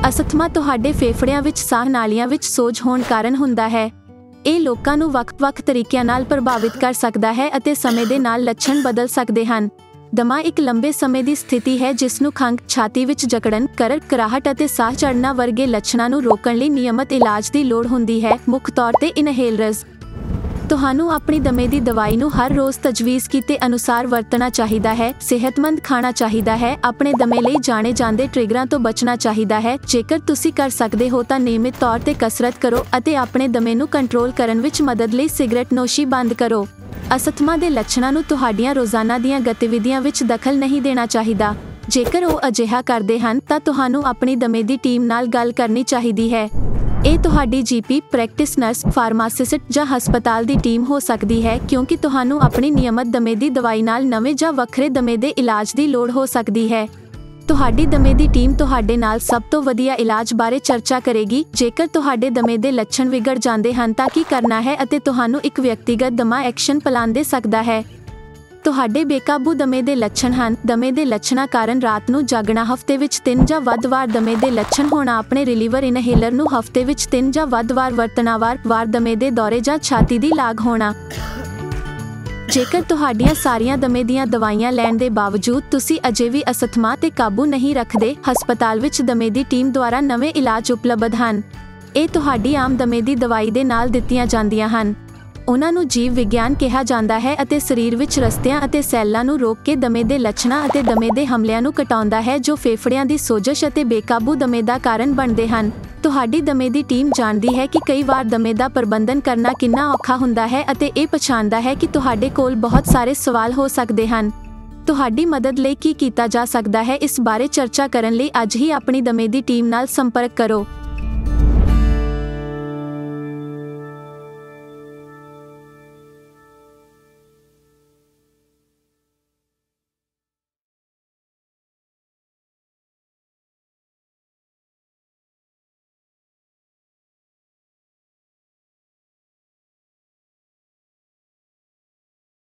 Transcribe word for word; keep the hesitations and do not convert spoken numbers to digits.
Asthma ਤੁਹਾਡੇ ਫੇਫੜਿਆਂ ਵਿੱਚ ਸਾਹ ਨਾਲੀਆਂ ਵਿੱਚ ਸੋਜ ਹੋਣ ਕਾਰਨ ਹੁੰਦਾ ਹੈ। ਇਹ ਲੋਕਾਂ ਨੂੰ ਵੱਖ-ਵੱਖ ਤਰੀਕਿਆਂ ਨਾਲ ਪ੍ਰਭਾਵਿਤ ਕਰ ਸਕਦਾ ਹੈ ਅਤੇ ਸਮੇਂ ਦੇ ਨਾਲ ਲੱਛਣ ਬਦਲ ਸਕਦੇ ਹਨ। ਦਮਾ ਇੱਕ ਲੰਬੇ ਸਮੇਂ ਦੀ ਸਥਿਤੀ ਹੈ ਜਿਸ ਨੂੰ ਖੰਘ, ਛਾਤੀ ਵਿੱਚ ਜਕੜਨ, ਕਰਕ, ਕਰਾਹਟ ਅਤੇ ਸਾਹ ਚੜ੍ਹਨਾ ਵਰਗੇ ਲੱਛਣਾਂ ਨੂੰ ਰੋਕਣ ਲਈ ਨਿਯਮਤ ਇਲਾਜ ਦੀ ਲੋੜ ਹੁੰਦੀ ਹੈ, ਮੁੱਖ ਤੌਰ ਤੇ ਇਨਹੇਲਰਜ਼। ਤੁਹਾਨੂੰ ਆਪਣੀ ਦਮੇ ਦੀ ਦਵਾਈ ਨੂੰ ਹਰ ਰੋਜ਼ ਤਜਵੀਜ਼ ਕੀਤੇ ਅਨੁਸਾਰ ਵਰਤਣਾ ਚਾਹੀਦਾ ਹੈ। ਸਿਹਤਮੰਦ ਖਾਣਾ ਚਾਹੀਦਾ ਹੈ। ਆਪਣੇ ਦਮੇ ਲਈ ਜਾਣੇ ਜਾਂਦੇ ਟ੍ਰਿਗਰਾਂ ਤੋਂ ਬਚਣਾ ਚਾਹੀਦਾ ਹੈ। ਜੇਕਰ ਤੁਸੀਂ ਕਰ ਸਕਦੇ ਹੋ ਤਾਂ ਨਿਯਮਿਤ ਤੌਰ ਤੇ ਕਸਰਤ ਕਰੋ ਅਤੇ ਆਪਣੇ ਦਮੇ ਨੂੰ ਕੰਟਰੋਲ ਕਰਨ ਵਿੱਚ ਮਦਦ ਲਈ ਸਿਗਰਟ ਨੋਸ਼ੀ ਬੰਦ ਕਰੋ। ਅਸਥਮਾ ਦੇ ਲੱਛਣਾਂ ਨੂੰ ਤੁਹਾਡੀਆਂ ਰੋਜ਼ਾਨਾ ਦੀਆਂ ਗਤੀਵਿਧੀਆਂ ਵਿੱਚ ਦਖਲ ਨਹੀਂ ਦੇਣਾ ਚਾਹੀਦਾ। ਜੇਕਰ ਉਹ ਅਜਿਹਾ ਕਰਦੇ ਹਨ ਤਾਂ ਤੁਹਾਨੂੰ ਆਪਣੀ ਦਮੇ ਦੀ ਟੀਮ ਨਾਲ ਗੱਲ ਕਰਨੀ ਚਾਹੀਦੀ ਹੈ। ਇਹ ਤੁਹਾਡੀ ਜੀਪੀ, ਪ੍ਰੈਕਟਿਸ ਨਰਸ, ਫਾਰਮਾਸਿਸਟ ਜਾਂ ਹਸਪਤਾਲ ਦੀ ਟੀਮ ਹੋ ਸਕਦੀ ਹੈ, ਕਿਉਂਕਿ ਤੁਹਾਨੂੰ ਆਪਣੀ ਨਿਯਮਤ ਦਮੇ ਦੀ ਦਵਾਈ ਨਾਲ ਨਵੇਂ ਜਾਂ ਵੱਖਰੇ ਦਮੇ ਦੇ ਇਲਾਜ ਦੀ ਲੋੜ ਹੋ ਸਕਦੀ ਹੈ। ਤੁਹਾਡੀ ਦਮੇ ਦੀ ਟੀਮ ਤੁਹਾਡੇ ਨਾਲ ਸਭ ਤੋਂ ਵਧੀਆ ਇਲਾਜ ਬਾਰੇ ਚਰਚਾ ਕਰੇਗੀ। ਜੇਕਰ ਤੁਹਾਡੇ ਦਮੇ ਦੇ ਲੱਛਣ ਵਿਗੜ ਜਾਂਦੇ ਹਨ ਤਾਂ ਕੀ ਕਰਨਾ ਹੈ ਅਤੇ ਤੁਹਾਨੂੰ ਇੱਕ ਵਿਅਕਤੀਗਤ ਦਮਾ ਐਕਸ਼ਨ ਪਲਾਨ ਦੇ ਸਕਦਾ ਹੈ। ਤੁਹਾਡੇ ਬੇਕਾਬੂ ਦਮੇ ਦੇ ਲੱਛਣ ਹਨ। ਦਮੇ ਦੇ ਲੱਛਣਾਂ ਕਾਰਨ ਰਾਤ ਨੂੰ ਜਾਗਣਾ, ਹਫ਼ਤੇ ਵਿੱਚ ਤਿੰਨ ਜਾਂ ਵੱਧ ਵਾਰ ਦਮੇ ਦੇ ਲੱਛਣ ਹੋਣਾ, ਆਪਣੇ ਰਿਲੀਵਰ ਇਨਹੇਲਰ ਨੂੰ ਹਫ਼ਤੇ ਵਿੱਚ ਤਿੰਨ ਜਾਂ ਵੱਧ ਵਾਰ ਵਰਤਣਾ, ਵਾਰ ਵਾਰ ਦਮੇ ਦੇ ਦੌਰੇ ਜਾਂ ਛਾਤੀ ਦੀ ਲਾਗ ਹੋਣਾ। ਜੇਕਰ ਤੁਹਾਡੀਆਂ ਸਾਰੀਆਂ ਦਮੇ ਦੀਆਂ ਦਵਾਈਆਂ ਲੈਣ ਦੇ ਬਾਵਜੂਦ ਤੁਸੀਂ ਅਜੇ ਵੀ ਅਸਥਮਾ ਤੇ ਕਾਬੂ ਨਹੀਂ ਰੱਖਦੇ, ਹਸਪਤਾਲ ਵਿੱਚ ਦਮੇ ਦੀ ਟੀਮ ਦੁਆਰਾ ਨਵੇਂ ਇਲਾਜ ਉਪਲਬਧ ਹਨ। ਇਹ ਤੁਹਾਡੀ ਆਮ ਦਮੇ ਦੀ ਦਵਾਈ ਦੇ ਨਾਲ ਦਿੱਤੀਆਂ ਜਾਂਦੀਆਂ ਹਨ। ਉਹਨਾਂ ਨੂੰ ਜੀਵ ਵਿਗਿਆਨ ਕਿਹਾ ਜਾਂਦਾ ਹੈ ਅਤੇ ਸਰੀਰ ਵਿੱਚ ਰਸਤਿਆਂ ਅਤੇ ਸੈੱਲਾਂ ਨੂੰ ਰੋਕ ਕੇ ਦਮੇ ਦੇ ਲੱਛਣਾਂ ਅਤੇ ਦਮੇ ਦੇ ਹਮਲਿਆਂ ਨੂੰ ਘਟਾਉਂਦਾ ਹੈ ਜੋ ਫੇਫੜਿਆਂ ਦੀ ਸੋਜਸ਼ ਅਤੇ ਬੇਕਾਬੂ ਦਮੇ ਦਾ ਕਾਰਨ ਬਣਦੇ ਹਨ। ਤੁਹਾਡੀ ਦਮੇ ਦੀ ਟੀਮ ਜਾਣਦੀ ਹੈ ਕਿ ਕਈ ਵਾਰ ਦਮੇ ਦਾ ਪ੍ਰਬੰਧਨ ਕਰਨਾ ਕਿੰਨਾ ਔਖਾ ਹੁੰਦਾ ਹੈ ਅਤੇ ਇਹ ਪਛਾਣਦਾ ਹੈ ਕਿ ਤੁਹਾਡੇ ਕੋਲ ਬਹੁਤ ਸਾਰੇ ਸਵਾਲ ਹੋ ਸਕਦੇ ਹਨ। ਤੁਹਾਡੀ ਮਦਦ ਲਈ ਕੀ ਕੀਤਾ ਜਾ ਸਕਦਾ ਹੈ, ਇਸ ਬਾਰੇ ਚਰਚਾ ਕਰਨ ਲਈ ਅੱਜ ਹੀ ਆਪਣੀ ਦਮੇ ਦੀ ਟੀਮ ਨਾਲ ਸੰਪਰਕ ਕਰੋ।